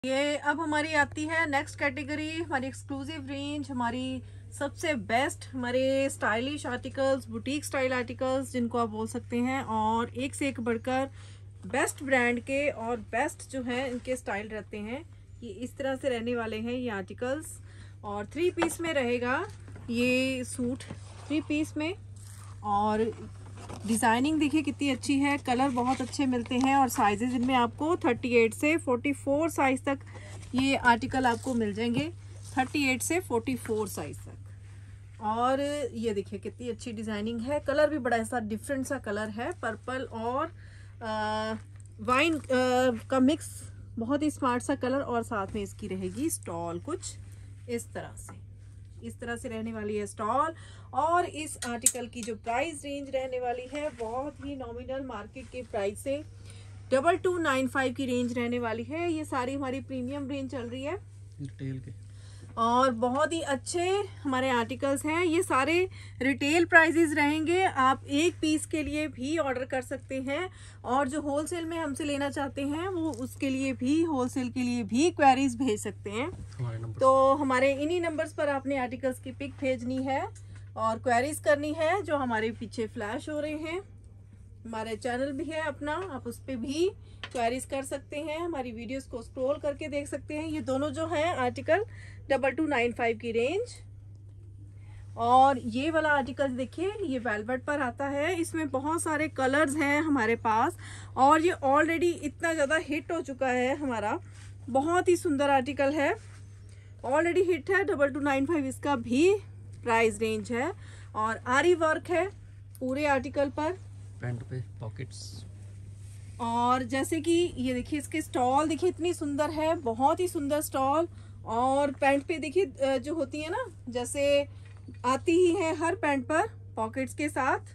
ये अब हमारी आती है नेक्स्ट कैटेगरी, हमारी एक्सक्लूसिव रेंज, हमारी सबसे बेस्ट, हमारे stylish articles, boutique style articles जिनको आप बोल सकते हैं, और एक से एक बढ़कर बेस्ट ब्रांड के और बेस्ट जो है इनके स्टाइल रहते हैं। ये इस तरह से रहने वाले हैं ये आर्टिकल्स, और 3 पीस में रहेगा ये सूट, 3 पीस में। और डिज़ाइनिंग देखिए कितनी अच्छी है, कलर बहुत अच्छे मिलते हैं, और साइजेज इनमें आपको 38 से 44 साइज तक ये आर्टिकल आपको मिल जाएंगे, 38 से 44 साइज तक। और ये देखिए कितनी अच्छी डिज़ाइनिंग है, कलर भी बड़ा ऐसा डिफरेंट सा कलर है, पर्पल और वाइन का मिक्स, बहुत ही स्मार्ट सा कलर। और साथ में इसकी रहेगी स्टॉल कुछ इस तरह से रहने वाली है स्टॉल। और इस आर्टिकल की जो प्राइस रेंज रहने वाली है बहुत ही नॉमिनल मार्केट के प्राइस से 2295 की रेंज रहने वाली है। ये सारी हमारी प्रीमियम रेंज चल रही है रिटेल के, और बहुत ही अच्छे हमारे आर्टिकल्स हैं। ये सारे रिटेल प्राइसेस रहेंगे, आप एक पीस के लिए भी ऑर्डर कर सकते हैं, और जो होलसेल में हमसे लेना चाहते हैं वो उसके लिए भी, होलसेल के लिए भी क्वेरीज भेज सकते हैं। तो हमारे इन्हीं नंबर्स पर आपने आर्टिकल्स की पिक भेजनी है और क्वेरीज करनी है, जो हमारे पीछे फ्लैश हो रहे हैं। हमारे चैनल भी है अपना, आप उस पर भी क्वेरीज कर सकते हैं, हमारी वीडियोस को स्क्रॉल करके देख सकते हैं। ये दोनों जो हैं आर्टिकल 2295 की रेंज। और ये वाला आर्टिकल देखिए, ये वेलवेट पर आता है, इसमें बहुत सारे कलर्स हैं हमारे पास, और ये ऑलरेडी इतना ज़्यादा हिट हो चुका है हमारा, बहुत ही सुंदर आर्टिकल है, ऑलरेडी हिट है। 2295 इसका भी प्राइस रेंज है, और आरी वर्क है पूरे आर्टिकल पर, पैंट पे पॉकेट्स। और जैसे कि ये देखिए इसके स्टॉल देखिए इतनी सुंदर है, बहुत ही सुंदर स्टॉल। और पैंट पे देखिए जो होती है ना, जैसे आती ही है हर पैंट पर पॉकेट्स के साथ,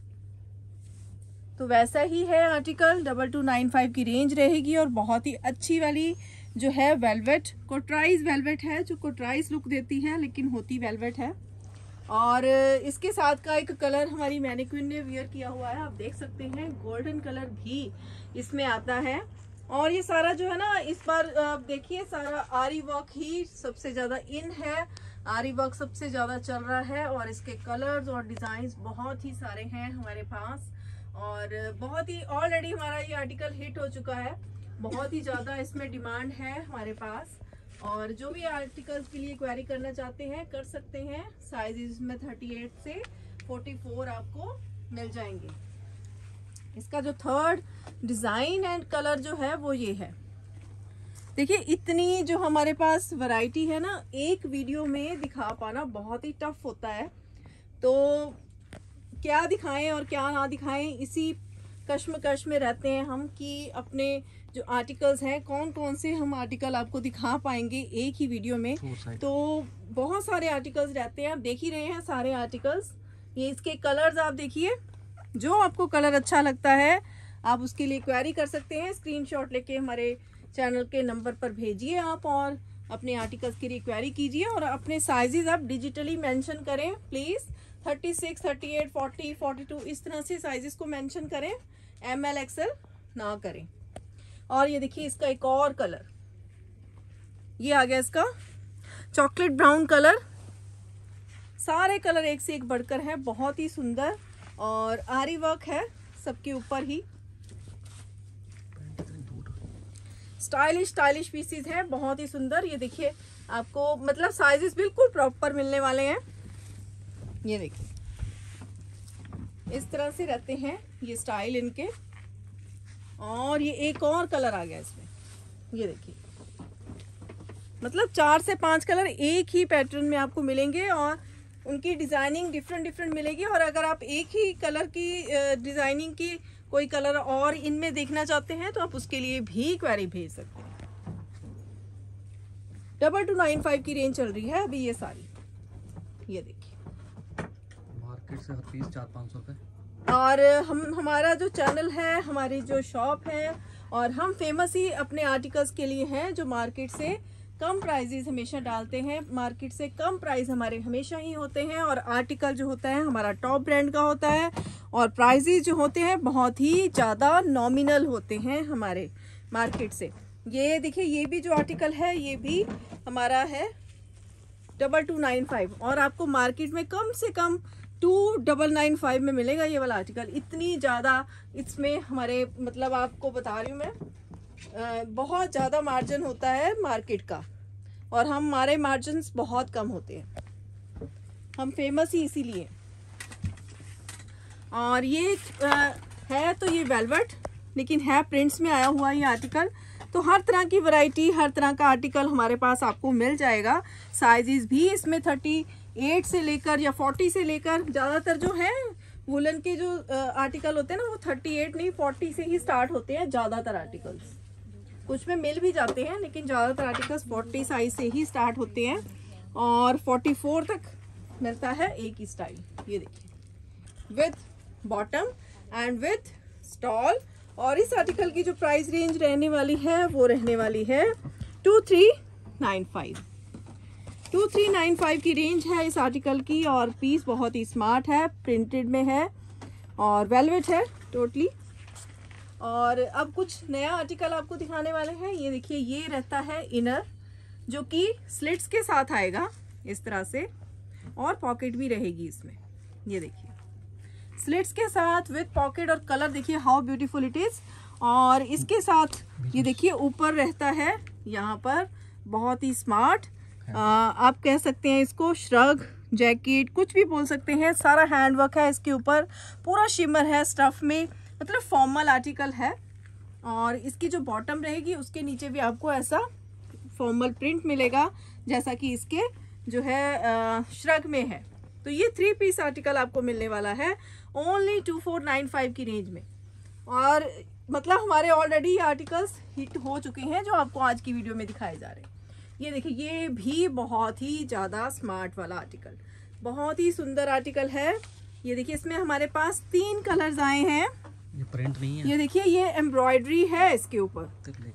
तो वैसा ही है आर्टिकल। 2295 की रेंज रहेगी, और बहुत ही अच्छी वाली जो है वेलवेट, कोट्राइज वेलवेट है, जो कोट्राइज लुक देती है लेकिन होती वेलवेट है। और इसके साथ का एक कलर हमारी मैनिक्विन ने वियर किया हुआ है, आप देख सकते हैं, गोल्डन कलर भी इसमें आता है। और ये सारा जो है ना, इस बार आप देखिए सारा आरी वर्क ही सबसे ज़्यादा इन है, आरी वर्क सबसे ज़्यादा चल रहा है, और इसके कलर्स और डिज़ाइंस बहुत ही सारे हैं हमारे पास, और बहुत ही ऑलरेडी हमारा ये आर्टिकल हिट हो चुका है, बहुत ही ज़्यादा इसमें डिमांड है हमारे पास। और जो भी आर्टिकल्स के लिए क्वेरी करना चाहते हैं कर सकते हैं, साइज में 38 से 44 आपको मिल जाएंगे। इसका जो थर्ड डिज़ाइन एंड कलर जो है वो ये है, देखिए इतनी जो हमारे पास वैरायटी है ना, एक वीडियो में दिखा पाना बहुत ही टफ होता है, तो क्या दिखाएं और क्या ना दिखाएं, इसी कश्मकश में रहते हैं हम कि अपने जो आर्टिकल्स हैं कौन कौन से हम आर्टिकल आपको दिखा पाएंगे एक ही वीडियो में। तो बहुत सारे आर्टिकल्स रहते हैं, आप देख ही रहे हैं सारे आर्टिकल्स। ये इसके कलर्स आप देखिए, जो आपको कलर अच्छा लगता है आप उसके लिए क्वेरी कर सकते हैं, स्क्रीनशॉट लेके हमारे चैनल के नंबर पर भेजिए आप, और अपने आर्टिकल्स के लिए क्वेरी कीजिए, और अपने साइजेस आप डिजिटली मेंशन करें प्लीज़, 36, 38, 40, 42 इस तरह से साइजेस को मेंशन करें, ML XL ना करें। और ये देखिए इसका एक और कलर, ये आ गया इसका चॉकलेट ब्राउन कलर, सारे कलर एक से एक बढ़कर है, बहुत ही सुंदर, और आरी वर्क है सबके ऊपर ही, स्टाइलिश पीसीज है, बहुत ही सुंदर। ये देखिए आपको मतलब साइजेस बिल्कुल प्रॉपर मिलने वाले हैं, ये देखिए इस तरह से रहते हैं ये स्टाइल इनके। और ये एक और कलर आ गया इसमें, ये देखिए मतलब 4 से 5 कलर एक ही पैटर्न में आपको मिलेंगे, और उनकी डिज़ाइनिंग डिफरेंट मिलेगी। और अगर आप एक ही कलर की डिज़ाइनिंग की कोई कलर और इनमें देखना चाहते हैं तो आप उसके लिए भी क्वेरी भेज सकते हैं। 2295 की रेंज चल रही है अभी ये सारी, ये देखिए मार्केट से हर पीस 400-500 रुपए। और हमारा जो चैनल है, हमारी जो शॉप है, और हम फेमस ही अपने आर्टिकल्स के लिए हैं, जो मार्केट से कम प्राइजेस हमेशा डालते हैं, मार्केट से कम प्राइस हमारे हमेशा ही होते हैं, और आर्टिकल जो होता है हमारा टॉप ब्रांड का होता है, और प्राइजेस जो होते हैं बहुत ही ज़्यादा नॉमिनल होते हैं हमारे मार्केट से। ये देखिए, ये भी जो आर्टिकल है ये भी हमारा है 2295 और आपको मार्केट में कम से कम 2995 में मिलेगा ये वाला आर्टिकल। इतनी ज़्यादा इसमें हमारे मतलब आपको बता रही हूँ मैं, बहुत ज़्यादा मार्जिन होता है मार्केट का और हमारे मार्जिन्स बहुत कम होते हैं, हम फेमस ही इसीलिए। और ये है तो ये वेलवेट, लेकिन है प्रिंट्स में आया हुआ ये आर्टिकल। तो हर तरह की वैरायटी, हर तरह का आर्टिकल हमारे पास आपको मिल जाएगा। साइजेस भी इसमें 38 से लेकर या 40 से लेकर, ज़्यादातर जो है वुलन के जो आर्टिकल होते हैं ना वो 38 नहीं 40 से ही स्टार्ट होते हैं ज़्यादातर आर्टिकल्स। कुछ में मिल भी जाते हैं लेकिन ज़्यादातर आर्टिकल्स 40 साइज से ही स्टार्ट होते हैं और 44 तक मिलता है एक ही स्टाइल। ये देखिए, with bottom and with stole. और इस आर्टिकल की जो प्राइस रेंज रहने वाली है वो रहने वाली है 2395। 2395 की रेंज है इस आर्टिकल की और पीस बहुत ही स्मार्ट है, प्रिंटेड में है और वेलवेट है टोटली। और अब कुछ नया आर्टिकल आपको दिखाने वाले हैं। ये देखिए, ये रहता है इनर जो कि स्लिट्स के साथ आएगा इस तरह से और पॉकेट भी रहेगी इसमें। ये देखिए, स्लिट्स के साथ विद पॉकेट और कलर देखिए हाउ ब्यूटीफुल इट इज। और इसके साथ ये देखिए ऊपर रहता है यहाँ पर बहुत ही स्मार्ट, आप कह सकते हैं इसको श्रग जैकेट, कुछ भी बोल सकते हैं। सारा हैंडवर्क है इसके ऊपर, पूरा शिमर है स्टफ में, मतलब फॉर्मल आर्टिकल है। और इसकी जो बॉटम रहेगी उसके नीचे भी आपको ऐसा फॉर्मल प्रिंट मिलेगा जैसा कि इसके जो है श्रग में है। तो ये 3 पीस आर्टिकल आपको मिलने वाला है ओनली 2495 की रेंज में। और मतलब हमारे ऑलरेडी ये आर्टिकल्स हिट हो चुके हैं जो आपको आज की वीडियो में दिखाए जा रहे हैं। ये देखिए, ये भी बहुत ही ज़्यादा स्मार्ट वाला आर्टिकल, बहुत ही सुंदर आर्टिकल है। ये देखिए, इसमें हमारे पास 3 कलर्स आए हैं। ये प्रिंट नहीं है, ये देखिए, ये एम्ब्रॉयडरी है इसके ऊपर।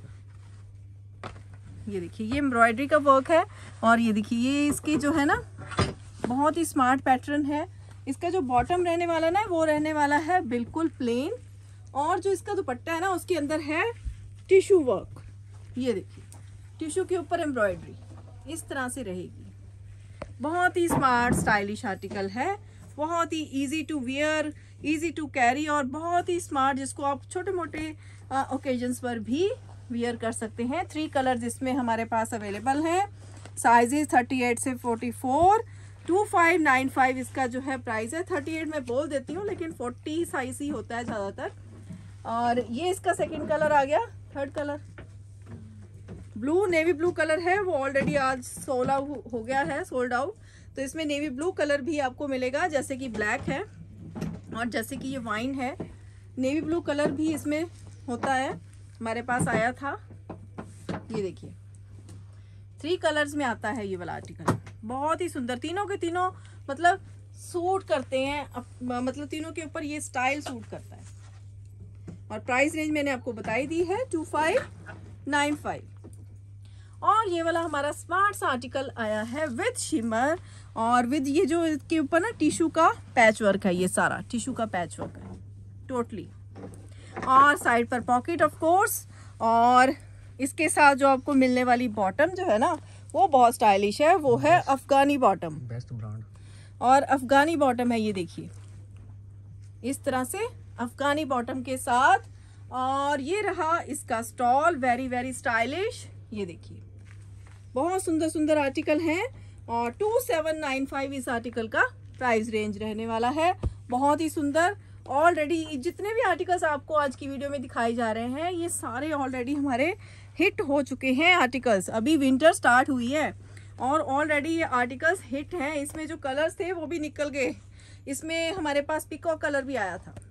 ये देखिए, ये एम्ब्रॉयडरी का वर्क है। और ये देखिए, ये इसकी जो है ना बहुत ही स्मार्ट पैटर्न है। इसका जो बॉटम रहने वाला ना वो रहने वाला है बिल्कुल प्लेन और जो इसका दुपट्टा है ना उसके अंदर है टिश्यू वर्क। ये देखिए, टिश्यू के ऊपर एम्ब्रॉयडरी इस तरह से रहेगी। बहुत ही स्मार्ट स्टाइलिश आर्टिकल है, बहुत ही easy to wear, easy to carry और बहुत ही स्मार्ट, जिसको आप छोटे मोटे ओकेजन्स पर भी वियर कर सकते हैं। 3 कलर्स इसमें हमारे पास अवेलेबल हैं, साइजेस 38 से 44। 2595 इसका जो है प्राइस है। 38 मैं बोल देती हूँ लेकिन 40 साइज ही होता है ज़्यादातर। और ये इसका सेकंड कलर आ गया। Third colour blue, navy blue colour है, वो ऑलरेडी आज 16 हो गया है, सोल्ड आउट। तो इसमें नेवी ब्लू कलर भी आपको मिलेगा, जैसे कि ब्लैक है और जैसे कि ये वाइन है। नेवी ब्लू कलर भी इसमें होता है, हमारे पास आया था। ये देखिए, 3 कलर्स में आता है ये वाला आर्टिकल, बहुत ही सुंदर। तीनों के तीनों मतलब सूट करते हैं, मतलब तीनों के ऊपर ये स्टाइल सूट करता है। और प्राइस रेंज मैंने आपको बताई दी है 2595। और ये वाला हमारा स्मार्ट सा आर्टिकल आया है विद शिमर और विद ये जो इसके ऊपर ना टिश्यू का पैच वर्क है, ये सारा टिश्यू का पैच वर्क है टोटली। और साइड पर पॉकेट ऑफ कोर्स। और इसके साथ जो आपको मिलने वाली बॉटम जो है ना वो बहुत स्टाइलिश है, वो है अफगानी बॉटम, बेस्ट ब्रांड। और अफगानी बॉटम है, ये देखिए इस तरह से अफगानी बॉटम के साथ। और ये रहा इसका स्टॉल, वेरी वेरी स्टाइलिश। ये देखिए, बहुत सुंदर सुंदर आर्टिकल हैं और 2795 इस आर्टिकल का प्राइस रेंज रहने वाला है। बहुत ही सुंदर। ऑलरेडी जितने भी आर्टिकल्स आपको आज की वीडियो में दिखाए जा रहे हैं ये सारे ऑलरेडी हमारे हिट हो चुके हैं आर्टिकल्स। अभी विंटर स्टार्ट हुई है और ऑलरेडी ये आर्टिकल्स हिट हैं। इसमें जो कलर्स थे वो भी निकल गए। इसमें हमारे पास पिकॉक कलर भी आया था।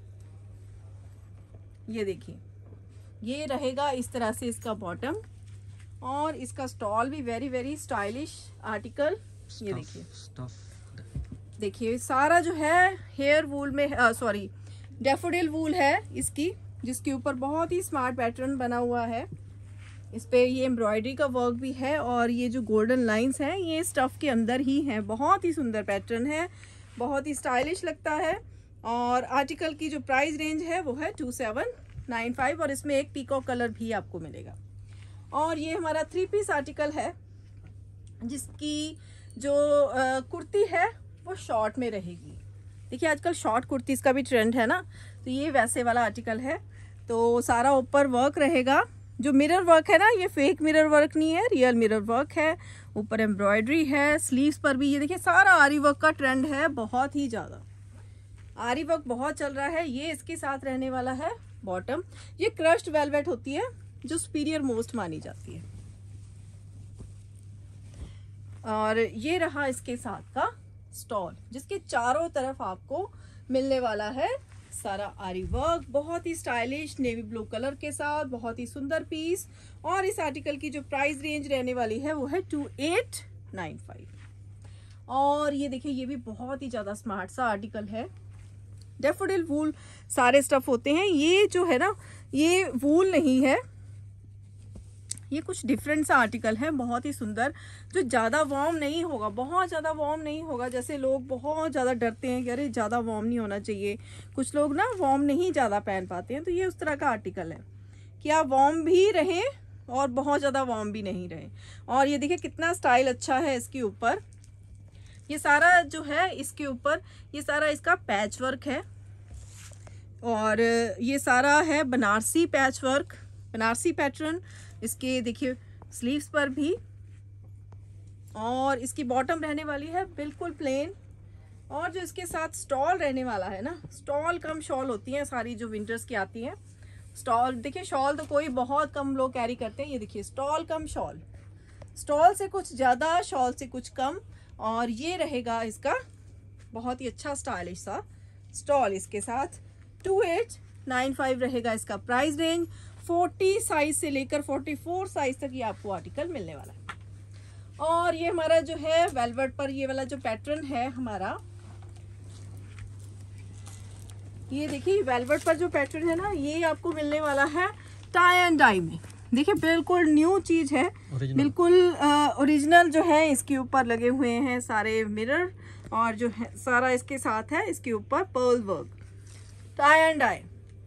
ये देखिए, ये रहेगा इस तरह से इसका बॉटम और इसका स्टॉल भी वेरी वेरी स्टाइलिश आर्टिकल। ये देखिए, देखिए सारा जो है हेयर वूल में, सॉरी डैफोडिल वूल है इसकी, जिसके ऊपर बहुत ही स्मार्ट पैटर्न बना हुआ है। इस पे ये एम्ब्रॉयडरी का वर्क भी है और ये जो गोल्डन लाइंस हैं ये स्टफ के अंदर ही हैं। बहुत ही सुंदर पैटर्न है, बहुत ही स्टाइलिश लगता है। और आर्टिकल की जो प्राइस रेंज है वो है 2795 और इसमें एक पीकॉक कलर भी आपको मिलेगा। और ये हमारा 3 पीस आर्टिकल है जिसकी जो कुर्ती है वो शॉर्ट में रहेगी। देखिए आजकल शॉर्ट कुर्तीज़ का भी ट्रेंड है ना, तो ये वैसे वाला आर्टिकल है। तो सारा ऊपर वर्क रहेगा, जो मिरर वर्क है ना, ये फेक मिरर वर्क नहीं है, रियल मिरर वर्क है। ऊपर एम्ब्रॉयडरी है, स्लीव्स पर भी ये देखिए सारा आरी वर्क का ट्रेंड है, बहुत ही ज़्यादा आरी वर्क बहुत चल रहा है। ये इसके साथ रहने वाला है बॉटम। ये क्रश्ड वेलवेट होती है जो सुपीरियर मोस्ट मानी जाती है। और ये रहा इसके साथ का स्टॉल जिसके चारों तरफ आपको मिलने वाला है सारा आरी वर्क, बहुत ही स्टाइलिश नेवी ब्लू कलर के साथ, बहुत ही सुंदर पीस। और इस आर्टिकल की जो प्राइस रेंज रहने वाली है वो है 2895। और ये देखिए ये भी बहुत ही ज़्यादा स्मार्ट सा आर्टिकल है। डैफोडिल वूल सारे स्टफ होते हैं। ये जो है ना, ये वूल नहीं है, ये कुछ डिफरेंट सा आर्टिकल है, बहुत ही सुंदर, जो ज़्यादा वार्म नहीं होगा, बहुत ज़्यादा वार्म नहीं होगा। जैसे लोग बहुत ज़्यादा डरते हैं कि अरे ज़्यादा वार्म नहीं होना चाहिए, कुछ लोग ना वार्म नहीं ज़्यादा पहन पाते हैं, तो ये उस तरह का आर्टिकल है कि आप वार्म भी रहें और बहुत ज़्यादा वार्म भी नहीं रहें। और ये देखिए कितना स्टाइल अच्छा है इसके ऊपर। ये सारा जो है इसके ऊपर ये सारा इसका पैच वर्क है, और ये सारा है Banarasi patch work, Banarasi pattern इसके देखिए स्लीव्स पर भी। और इसकी बॉटम रहने वाली है बिल्कुल प्लेन। और जो इसके साथ स्टॉल रहने वाला है ना, स्टॉल कम शॉल होती हैं सारी जो विंटर्स की आती हैं। स्टॉल देखिए, शॉल तो कोई बहुत कम लोग कैरी करते हैं। ये देखिए स्टॉल कम शॉल, स्टॉल से कुछ ज़्यादा, शॉल से कुछ कम। और ये रहेगा इसका बहुत ही अच्छा स्टाइलिश सा स्टॉल इसके साथ। 2895 रहेगा इसका प्राइस रेंज। 40 साइज से लेकर 44 साइज तक ये आपको आर्टिकल मिलने वाला है। और ये हमारा जो है वेलवेट पर ये वाला जो पैटर्न है हमारा, ये देखिए वेलवेट पर जो पैटर्न है ना, ये आपको मिलने वाला है टाई एंड डाई में। देखिए बिल्कुल न्यू चीज है, बिल्कुल ओरिजिनल जो है। इसके ऊपर लगे हुए हैं सारे मिरर, और जो है सारा इसके साथ है इसके ऊपर pearl work, tie and dye,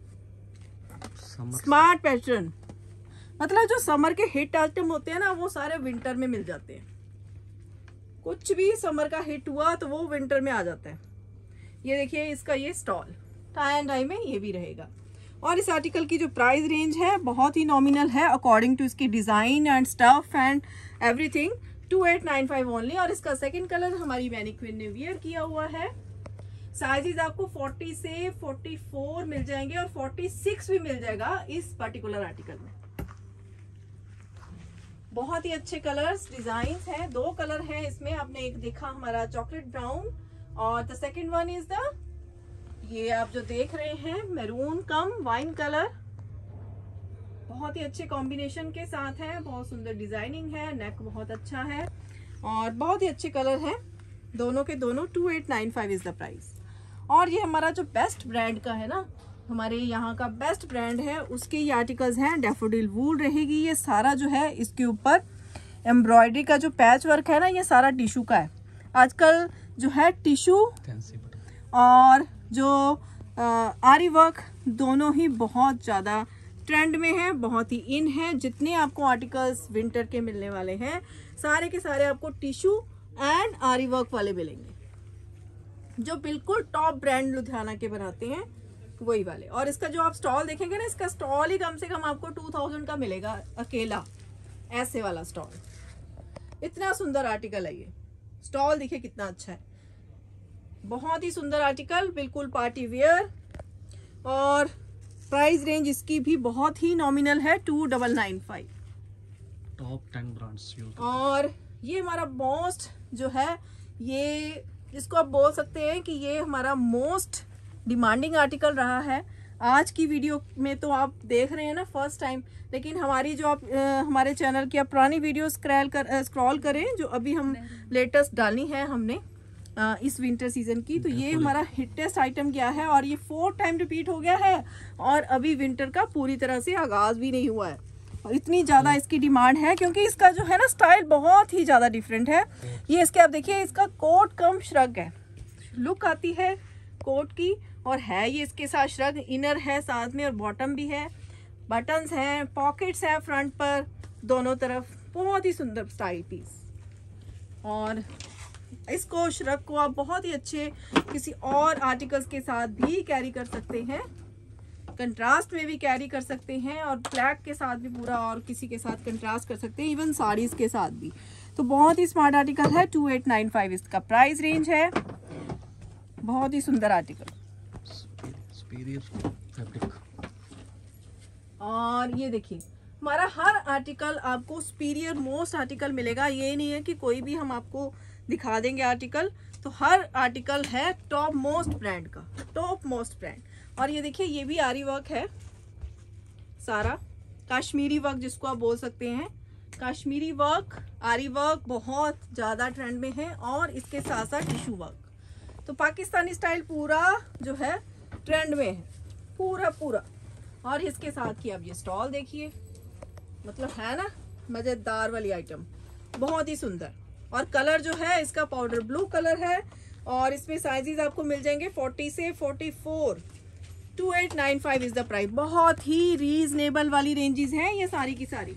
smart pattern. मतलब जो समर के हिट आइटम होते हैं ना, वो सारे विंटर में मिल जाते हैं। कुछ भी समर का हिट हुआ तो वो विंटर में आ जाता है। ये देखिए इसका ये स्टॉल टाई एंड डाई में ये भी रहेगा। और इस आर्टिकल की जो प्राइस रेंज है बहुत ही नॉमिनल है अकॉर्डिंग टू इसकी design and stuff and everything. 2895 only. और इसका सेकंड कलर हमारी मैनिक्विन ने वियर किया हुआ है। साइजेस आपको 40 से 44 मिल जाएंगे और 46 भी मिल जाएगा इस पर्टिकुलर आर्टिकल में। बहुत ही अच्छे कलर्स डिजाइन्स हैं। 2 कलर हैं इसमें, आपने एक देखा हमारा चॉकलेट ब्राउन, और the second one is the ये आप जो देख रहे हैं मैरून कम वाइन कलर। बहुत ही अच्छे कॉम्बिनेशन के साथ है, बहुत सुंदर डिजाइनिंग है, नेक बहुत अच्छा है और बहुत ही अच्छे कलर हैं दोनों के दोनों। 2895 इज द प्राइस। और ये हमारा जो बेस्ट ब्रांड का है ना, हमारे यहाँ का बेस्ट ब्रांड है, उसके ये आर्टिकल्स हैं। डैफोडिल वूल रहेगी। ये सारा जो है इसके ऊपर एम्ब्रॉयडरी का जो पैच वर्क है ना, ये सारा टिश्यू का है। आजकल जो है टिश्यू और जो आरी वर्क दोनों ही बहुत ज़्यादा ट्रेंड में है, बहुत ही इन है। जितने आपको आर्टिकल्स विंटर के मिलने वाले हैं सारे के सारे आपको टिश्यू एंड आरी वर्क वाले मिलेंगे, जो बिल्कुल टॉप ब्रांड लुधियाना के बनाते हैं वही वाले। और इसका जो आप स्टॉल देखेंगे ना, इसका स्टॉल ही कम से कम आपको 2000 का मिलेगा अकेला, ऐसे वाला स्टॉल। इतना सुंदर आर्टिकल है ये स्टॉल, देखिए कितना अच्छा है, बहुत ही सुंदर आर्टिकल, बिल्कुल पार्टी वेयर। और प्राइस रेंज इसकी भी बहुत ही नॉमिनल है, 2995। Top 10 brands use. और ये हमारा मोस्ट जो है, ये जिसको आप बोल सकते हैं कि ये हमारा मोस्ट डिमांडिंग आर्टिकल रहा है। आज की वीडियो में तो आप देख रहे हैं ना फर्स्ट टाइम, लेकिन हमारी जो आप हमारे चैनल की आप पुरानी वीडियो स्क्रॉल करें, जो अभी हम लेटेस्ट डाली है हमने इस विंटर सीजन की, तो ये हमारा हिटेस्ट आइटम गया है और ये 4 टाइम रिपीट हो गया है। और अभी विंटर का पूरी तरह से आगाज भी नहीं हुआ है और इतनी ज़्यादा इसकी डिमांड है क्योंकि इसका जो है ना स्टाइल बहुत ही ज़्यादा डिफरेंट है। ये इसके आप देखिए, इसका कोट कम श्रग है, लुक आती है कोट की, और है ये इसके साथ श्रग, इनर है साथ में और बॉटम भी है, बटन्स हैं, पॉकेट्स हैं फ्रंट पर, दोनों तरफ, बहुत ही सुंदर स्टाइल पीस। और इसको श्रग को आप बहुत ही अच्छे किसी और आर्टिकल्स के साथ भी कैरी कर सकते हैं, कंट्रास्ट में भी कैरी कर सकते हैं, और ब्लैक के साथ भी पूरा और किसी के साथ कंट्रास्ट कर सकते हैं, इवन साड़ीज के साथ भी। तो बहुत ही स्मार्ट आर्टिकल है। 2895 इसका प्राइस रेंज है। बहुत ही सुंदर आर्टिकल। फैब्रिक। और ये देखिए हमारा हर आर्टिकल आपको सुपीरियर मोस्ट आर्टिकल मिलेगा। ये नहीं है कि कोई भी हम आपको दिखा देंगे आर्टिकल, तो हर आर्टिकल है टॉप मोस्ट ब्रांड का, टॉप मोस्ट ब्रांड। और ये देखिए ये भी आरी वर्क है, सारा कश्मीरी वर्क जिसको आप बोल सकते हैं। कश्मीरी वर्क, आरी वर्क बहुत ज़्यादा ट्रेंड में है, और इसके साथ साथ टिश्यू वर्क। तो पाकिस्तानी स्टाइल पूरा जो है ट्रेंड में है, पूरा पूरा। और इसके साथ की आप ये स्टॉल देखिए, मतलब है ना मज़ेदार वाली आइटम, बहुत ही सुंदर। और कलर जो है इसका पाउडर ब्लू कलर है, और इसमें साइजेस आपको मिल जाएंगे 40 से 44। 2895 इज द प्राइस। बहुत ही रीजनेबल वाली रेंजेस हैं ये सारी की सारी।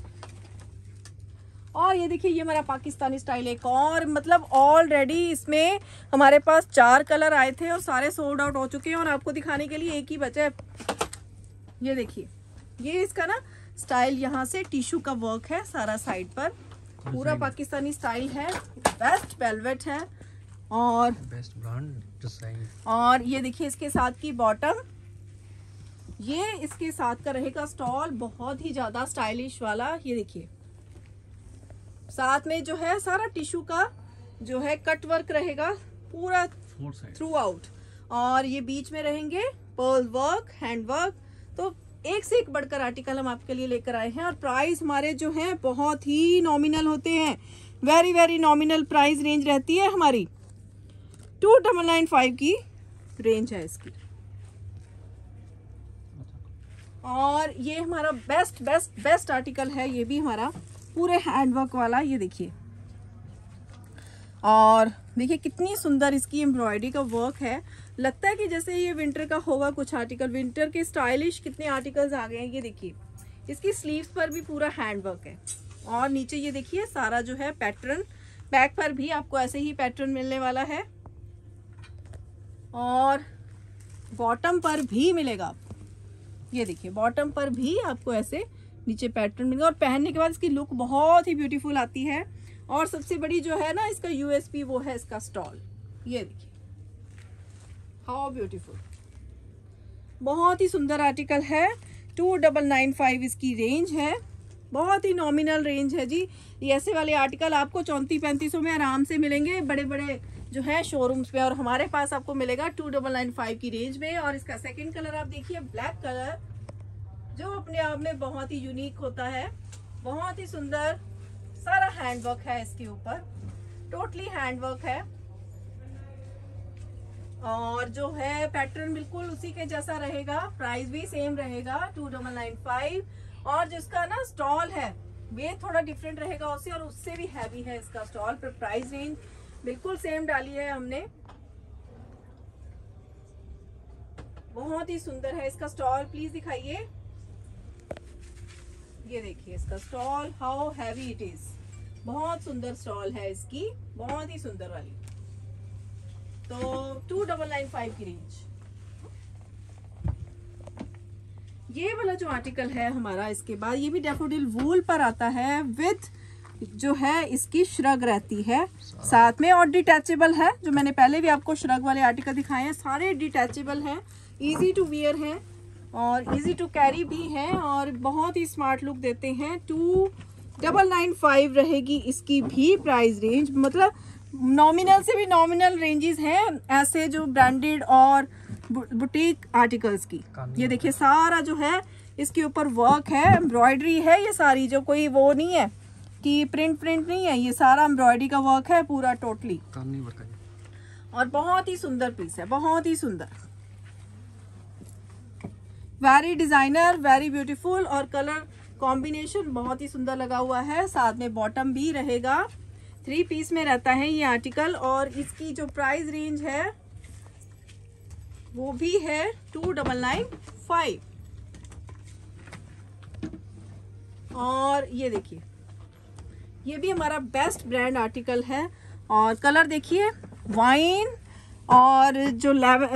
और ये देखिए ये हमारा पाकिस्तानी स्टाइल एक और, मतलब ऑलरेडी इसमें हमारे पास 4 कलर आए थे और सारे सोल्ड आउट हो चुके हैं, और आपको दिखाने के लिए एक ही बचा है। ये देखिए ये इसका ना स्टाइल, यहाँ से टिश्यू का वर्क है सारा साइड पर, पूरा पाकिस्तानी स्टाइल है। बेस्ट वेलवेट है और बेस्ट ब्रांड डिजाइन। और ये देखिए इसके साथ की बॉटम, ये इसके साथ का रहेगा स्टॉल, बहुत ही ज्यादा स्टाइलिश वाला। ये देखिए साथ में जो है सारा टिश्यू का जो है कट वर्क रहेगा पूरा थ्रू आउट, और ये बीच में रहेंगे पर्ल वर्क, हैंड वर्क। तो एक से एक बढ़कर आर्टिकल हम आपके लिए लेकर आए हैं, और प्राइस हमारे जो हैं बहुत ही नॉमिनल होते हैं, very very nominal price range रहती है हमारी। 2995 की रेंज है इसकी। और ये हमारा बेस्ट बेस्ट बेस्ट आर्टिकल है, ये भी हमारा पूरे हैंडवर्क वाला। ये देखिए, और देखिए कितनी सुंदर इसकी एम्ब्रॉयडरी का वर्क है। लगता है कि जैसे ये विंटर का होगा कुछ आर्टिकल, विंटर के स्टाइलिश कितने आर्टिकल्स आ गए हैं। ये देखिए इसकी स्लीव्स पर भी पूरा हैंडवर्क है, और नीचे ये देखिए सारा जो है पैटर्न, बैक पर भी आपको ऐसे ही पैटर्न मिलने वाला है, और बॉटम पर भी मिलेगा आपको। ये देखिए बॉटम पर भी आपको ऐसे नीचे पैटर्न मिलेगा, और पहनने के बाद इसकी लुक बहुत ही ब्यूटीफुल आती है। और सबसे बड़ी जो है ना इसका यूएसपी, वो है इसका स्टॉल। ये देखिए हाउ ब्यूटीफुल, बहुत ही सुंदर आर्टिकल है। 2995 इसकी रेंज है, बहुत ही नॉमिनल रेंज है जी। ये ऐसे वाले आर्टिकल आपको 3400-3500 में आराम से मिलेंगे बड़े बड़े जो है शोरूम्स में, और हमारे पास आपको मिलेगा 2995 की रेंज में। और इसका सेकंड कलर आप देखिए, ब्लैक कलर, जो अपने आप में बहुत ही यूनिक होता है, बहुत ही सुंदर। सारा हैंडवर्क है इसके ऊपर, टोटली हैंडवर्क है, और जो है पैटर्न बिल्कुल उसी के जैसा रहेगा, प्राइस भी सेम रहेगा 2995। और जिसका ना स्टॉल है वे थोड़ा डिफरेंट रहेगा उससे, और उससे भी हैवी है इसका स्टॉल, पर प्राइस रेंज बिल्कुल सेम डाली है हमने। बहुत ही सुंदर है इसका स्टॉल, प्लीज दिखाइए। ये देखिए इसका stole, how heavy it is, बहुत सुंदर स्टॉल है इसकी, बहुत ही सुंदर वाली। तो 2995 की रेंज। ये वाला जो आर्टिकल है हमारा, इसके बाद ये भी डैफोडिल वूल पर आता है, विद जो है इसकी श्रग रहती है साथ में, और डिटैचेबल है। जो मैंने पहले भी आपको श्रग वाले आर्टिकल दिखाए हैं, सारे डिटैचेबल हैं, इजी टू वियर हैं, और इजी टू कैरी भी हैं, और बहुत ही स्मार्ट लुक देते हैं। 2995 रहेगी इसकी भी प्राइस रेंज। मतलब नॉमिनल से भी नॉमिनल रेंजेस हैं ऐसे जो ब्रांडेड और बुटीक आर्टिकल्स की। ये देखिए सारा जो है इसके ऊपर वर्क है, एम्ब्रॉयडरी है, ये सारी, जो कोई वो नहीं है कि प्रिंट नहीं है, ये सारा एम्ब्रॉयडरी का वर्क है पूरा टोटली, और बहुत ही सुंदर पीस है, बहुत ही सुंदर, वेरी डिजाइनर, वेरी ब्यूटीफुल, और कलर कॉम्बिनेशन बहुत ही सुंदर लगा हुआ है। साथ में बॉटम भी रहेगा, 3 पीस में रहता है ये आर्टिकल, और इसकी जो प्राइस रेंज है वो भी है 2995। और ये देखिए, ये भी हमारा बेस्ट ब्रांड आर्टिकल है। और कलर देखिए, वाइन और जो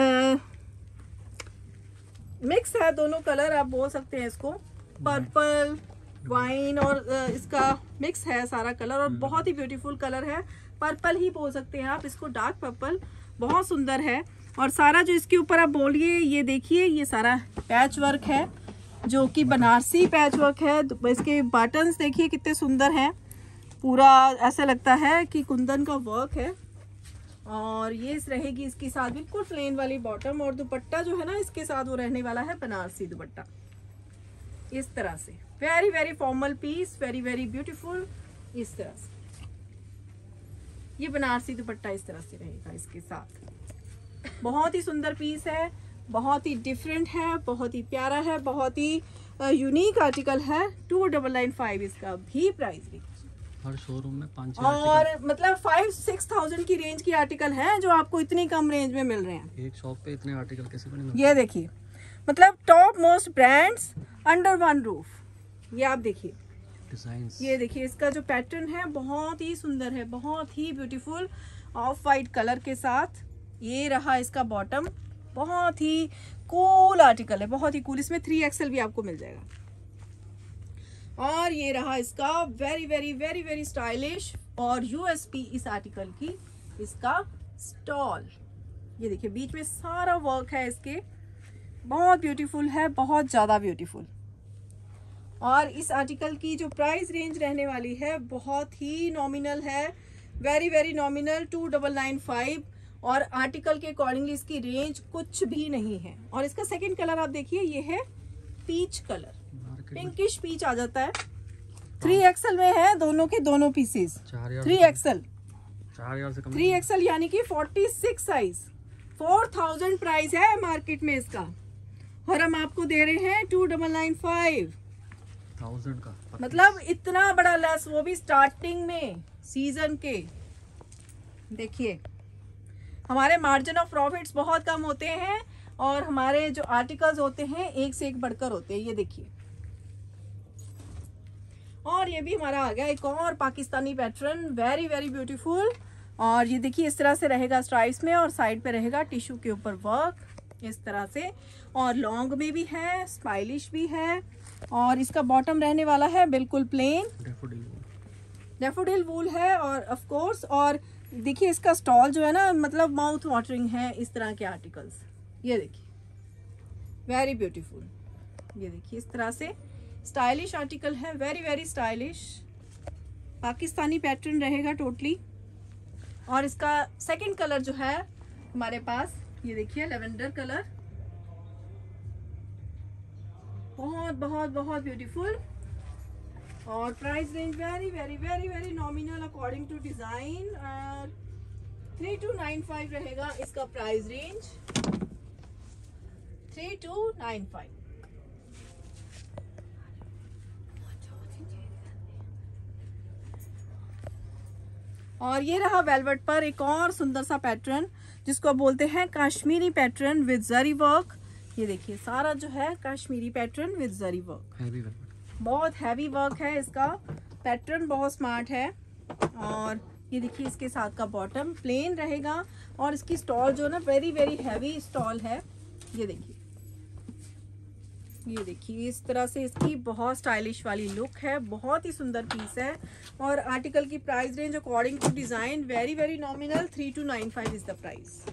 मिक्स है, दोनों कलर आप बोल सकते हैं इसको, पर्पल वाइन और इसका मिक्स है सारा कलर, और बहुत ही ब्यूटीफुल कलर है। पर्पल ही बोल सकते हैं आप इसको, डार्क पर्पल, बहुत सुंदर है। और सारा जो इसके ऊपर आप बोलिए, ये देखिए, ये सारा पैच वर्क है जो कि बनारसी पैच वर्क है। इसके बटन्स देखिए कितने सुंदर हैं, पूरा ऐसा लगता है कि कुंदन का वर्क है। और ये रहेगी इसके साथ बिल्कुल प्लेन वाली बॉटम, और दुपट्टा जो है ना इसके साथ वो रहने वाला है बनारसी दुपट्टा, इस तरह से। Very very formal piece, very very beautiful, इस तरह से ये बनारसी दुपट्टा इस तरह से रहेगा इसके साथ। बहुत ही सुंदर पीस है, बहुत ही डिफरेंट है, बहुत ही प्यारा है, बहुत ही यूनिक आर्टिकल है। 2995 इसका भी प्राइस भी। हर शोरूम में 5 और मतलब 5-6 थाउजेंड की रेंज की आर्टिकल हैं जो आपको इतनी कम रेंज में मिल रहे हैं। एक शॉप पे इतने आर्टिकल कैसे बने? ये देखिए, मतलब top most brands under one roof. ये आप देखिए डिजाइन्स, ये देखिए इसका जो पैटर्न है बहुत ही सुंदर है, बहुत ही ब्यूटीफुल, ऑफ वाइट कलर के साथ। ये रहा इसका बॉटम, बहुत ही कूल आर्टिकल है, बहुत ही कूल। इसमें 3XL भी आपको मिल जाएगा। और ये रहा इसका very very very very stylish और यूएसपी इस आर्टिकल की, इसका स्टॉल। ये देखिए बीच में सारा वर्क है इसके, बहुत ब्यूटीफुल है, बहुत ज़्यादा ब्यूटीफुल। और इस आर्टिकल की जो प्राइस रेंज रहने वाली है बहुत ही नॉमिनल है, वेरी वेरी नॉमिनल, 2995। और आर्टिकल के अकॉर्डिंगली इसकी रेंज कुछ भी नहीं है। और इसका सेकंड कलर आप देखिए, ये है पीच कलर, पिंकिश पीच आ जाता है। 3XL में है दोनों के दोनों पीसेस। 3XL 4000 से कम, 3XL यानी कि 46 साइज। 4000 प्राइस है मार्केट में इसका, और हम आपको दे रहे हैं 2995 1000 का। मतलब इतना बड़ा लेस, वो भी स्टार्टिंग में सीजन के। देखिए हमारे मार्जिन ऑफ प्रॉफिट्स बहुत कम होते हैं, और हमारे जो आर्टिकल्स होते हैं एक से एक बढ़कर होते हैं। ये देखिए, और ये भी हमारा आ गया एक और Pakistani pattern, very very beautiful. और ये देखिए इस तरह से रहेगा स्ट्राइप्स में, और साइड पे रहेगा टिश्यू के ऊपर वर्क इस तरह से। और लॉन्ग में भी है, स्टाइलिश भी है। और इसका बॉटम रहने वाला है बिल्कुल प्लेन, डैफोडिल वूल है। और ऑफ कोर्स, और देखिए इसका स्टॉल जो है ना, मतलब माउथ वाटरिंग है इस तरह के आर्टिकल्स। ये देखिए वेरी ब्यूटीफुल, ये देखिए इस तरह से स्टाइलिश आर्टिकल है, very very stylish Pakistani pattern रहेगा टोटली। और इसका सेकंड कलर जो है हमारे पास, ये देखिए लेवेंडर कलर, बहुत बहुत बहुत ब्यूटीफुल। और price range very very very very nominal according to design. 3295 रहेगा इसका प्राइस रेंज, 3295। और ये रहा वेलवेट पर एक और सुंदर सा पैटर्न, जिसको बोलते हैं Kashmiri pattern with zari work. ये देखिए सारा जो है Kashmiri pattern with zari work, heavy velvet, बहुत हैवी वर्क है इसका, पैटर्न बहुत स्मार्ट है। और ये देखिए इसके साथ का बॉटम प्लेन रहेगा, और इसकी स्टॉल जो ना वेरी वेरी हैवी स्टॉल है। ये देखिए, ये देखिए इस तरह से इसकी बहुत स्टाइलिश वाली लुक है, बहुत ही सुंदर पीस है। और आर्टिकल की price range according to design very very nominal, 3295 is the price.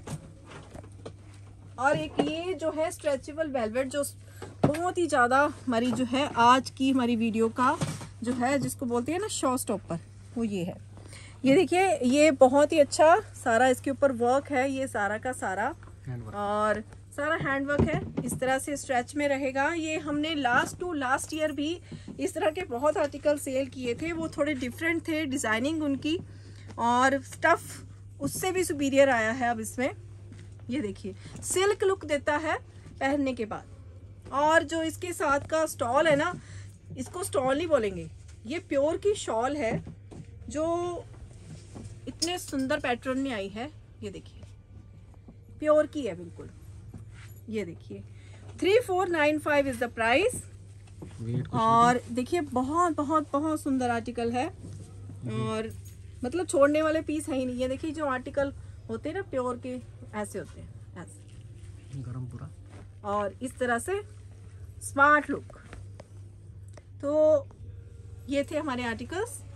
और एक ये जो है स्ट्रेचेबल वेलवेट, जो बहुत ही ज़्यादा हमारी जो है आज की हमारी वीडियो का जो है, जिसको बोलते हैं ना शो स्टॉपर, वो ये है। ये देखिए ये बहुत ही अच्छा सारा इसके ऊपर वर्क है, ये सारा का सारा, और सारा हैंड वर्क है, इस तरह से स्ट्रेच में रहेगा। ये हमने लास्ट ईयर भी इस तरह के बहुत आर्टिकल सेल किए थे, वो थोड़े डिफरेंट थे डिज़ाइनिंग उनकी, और स्टफ़ उससे भी सुपीरियर आया है अब इसमें। ये देखिए सिल्क लुक देता है पहनने के बाद। और जो इसके साथ का स्टॉल है ना, इसको स्टॉल नहीं बोलेंगे, ये प्योर की शॉल है जो इतने सुंदर पैटर्न में आई है। ये देखिए प्योर की है बिल्कुल। ये देखिए 3495 इज द प्राइस। वेट कुछ और देखिए बहुत बहुत बहुत सुंदर आर्टिकल है, और मतलब छोड़ने वाले पीस है ही नहीं। ये देखिए जो आर्टिकल होते हैं ना प्योर के, ऐसे होते हैं ऐसे, नहीं गरम पूरा। और इस तरह से स्मार्ट लुक। तो ये थे हमारे आर्टिकल्स।